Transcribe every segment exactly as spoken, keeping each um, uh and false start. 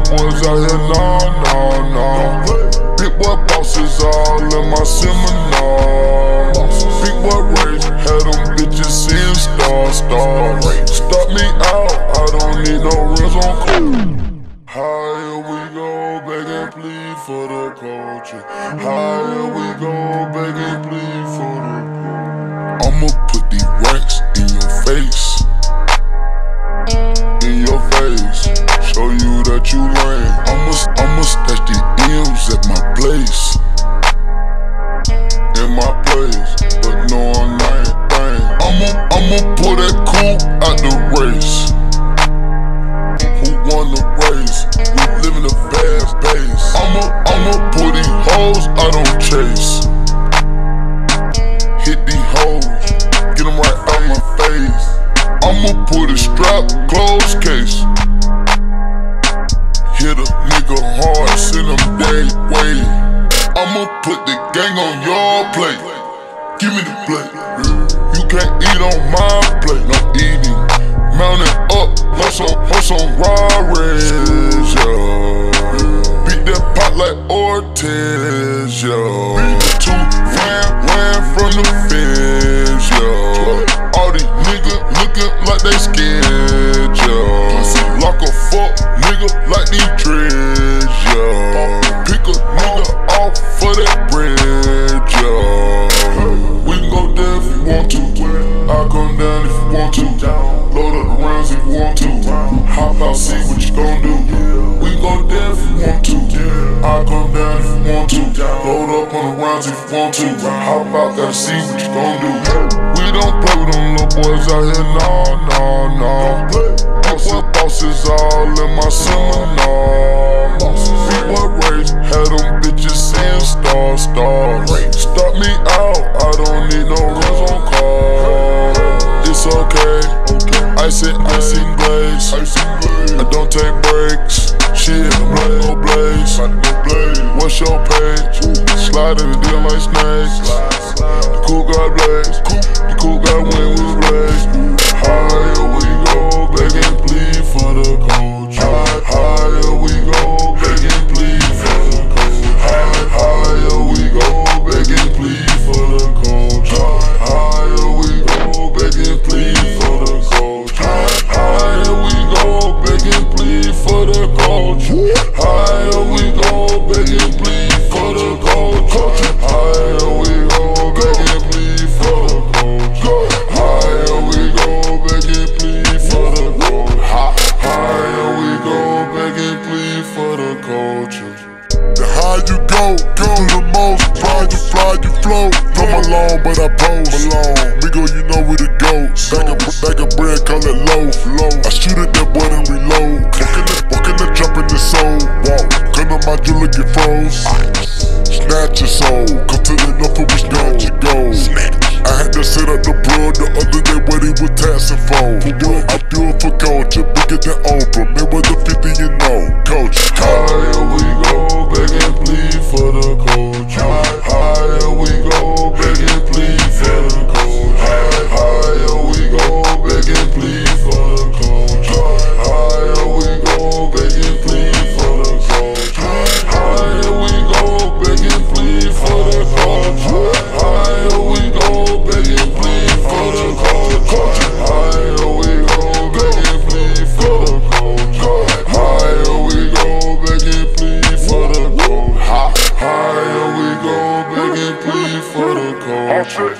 boys out here, nah, nah, nah. Big boy bosses all in my seminar. Big boy rage, had them bitches seeing stars, stars. Stop me out, I don't need no rims on cool. Higher we go, beg and plead for the culture. Higher we go, beg and plead for the culture. I'ma put these racks in your face, in your face, show you that you lame. I'ma, I'ma stash the M's at my place, in my place, but no I'm not thing. I'ma, I'ma pull that coupe out the race. Who won the race? We live in a fast pace. I'ma, I'ma pull these hoes I don't chase. Hit these hoes, get them right out my face. I'ma put a strap, close case. Hit a nigga hard, send him day, way. I'ma put the gang on your plate. Give me the plate. You can't eat on my plate, no eating. Mounted up, horse on, horse on Rarez, yeah. Beat that pot like Ortiz, yeah. Two ran, ran from the fence, yeah. All these niggas looking like they scared, yeah. Lock a fuck nigga like these dreads, yeah. Pick a nigga off for that bread, yeah. We can go there if you want to, I'll come down if you want to. Load up the rounds if you want to. Hop out, see what you gon' do. We go there if you want to. I'll come down if you want to. Load up on the rounds if you want to. Hop out, gotta see what you gon' do. We don't play with them little boys out here, nah, nah, nah. Bosses, bosses all in my seminar. Big boy rage, had them bitches seeing stars, stars. Stop me out, I don't need no rims on cars. It's okay. Icy, icy blaze. I don't take breaks. Shit, blood no blaze. What's your page? Slide in the deal like snakes. The cool guy blaze. The cool guy win with blaze. Higher we go, beg and plead for the culture. Higher we go, beg and plead for the culture. Higher we go, beg and plead for the culture. Higher we go, beg and plead for the culture. Higher we go, beg and plead for the culture. Higher we go, beg and plead for the culture. Higher we go, beg and plead for the culture. Higher we go, beg and plead for the culture. Higher we go, beg and plead for the culture. The higher you go, go the most. Fly you fly, you float. Come along, but I pose alone. Migo, you know where to go. Bag of, bag of bread, call it loaf. I shoot at that boy and reload. Walking the, walking the jump in the soul. Walk, gun on my jewelry get froze. Snatch your soul. Come to the north and we snatch your gold. I had to set up the plug the other day when he was taxing phone. I do it for culture, bigger than Oprah. Mayweather fifty, you know, coach. Higher we go, beg and plead for the culture. Higher we go, beg and plead for the culture. Higher we go, beg and plead for the culture. Higher we go, beg and plead for the culture. Higher we go, beg and plead for the culture. Higher we go, beg and plead for the culture. Higher we go, beg and plead for the culture. Higher we go, beg and plead for the culture. Higher we go, beg and plead for the culture.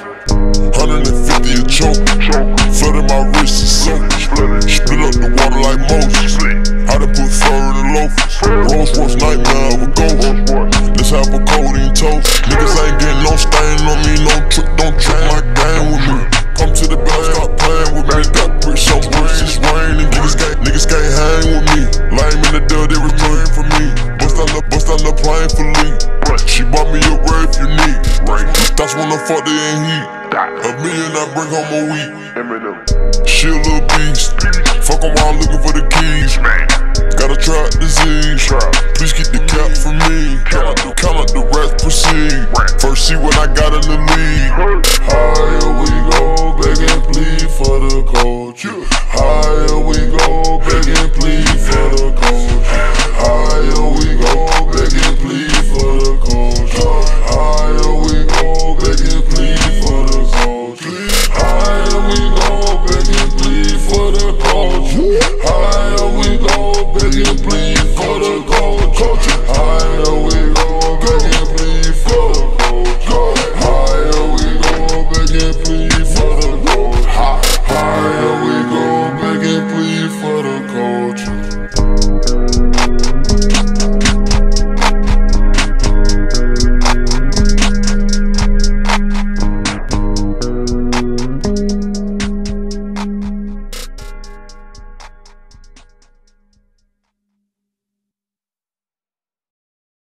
one fifty a choke, flooded my wrist and soap. Split up the water like Moses. I done put fur in the loafers. Rolls Royce nightmare of a ghost. Let's have a codeine toast. Niggas ain't getting no stain on me, no trick, don't trick my game with me. Come to the bed, stop playing with me. Got bricks on bricks, it's raining. Niggas can't, niggas can't hang with me. Lame in the dirt, they was praying for me. Bust out the, bust out the plane for Lee. She bought me a ray if you need. That's when the fuck they ain't heat. A million I bring home a week. She a little beast. Fuck around looking for the keys. Got a trap disease. Please keep the cap from me. Count out the, count out the rest proceed. First see what I got in the league. Higher we go.